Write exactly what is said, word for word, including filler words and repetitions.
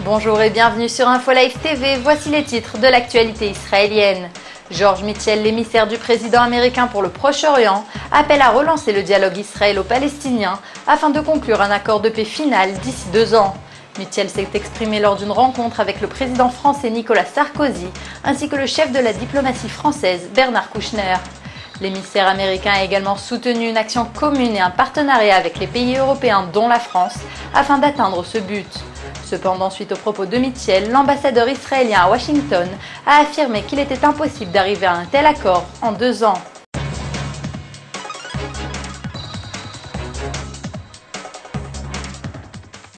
Bonjour et bienvenue sur InfoLive T V, voici les titres de l'actualité israélienne. George Mitchell, l'émissaire du président américain pour le Proche-Orient, appelle à relancer le dialogue israélo-palestinien afin de conclure un accord de paix final d'ici deux ans. Mitchell s'est exprimé lors d'une rencontre avec le président français Nicolas Sarkozy ainsi que le chef de la diplomatie française Bernard Kouchner. L'émissaire américain a également soutenu une action commune et un partenariat avec les pays européens dont la France afin d'atteindre ce but. Cependant, suite aux propos de Mitchell, l'ambassadeur israélien à Washington a affirmé qu'il était impossible d'arriver à un tel accord en deux ans.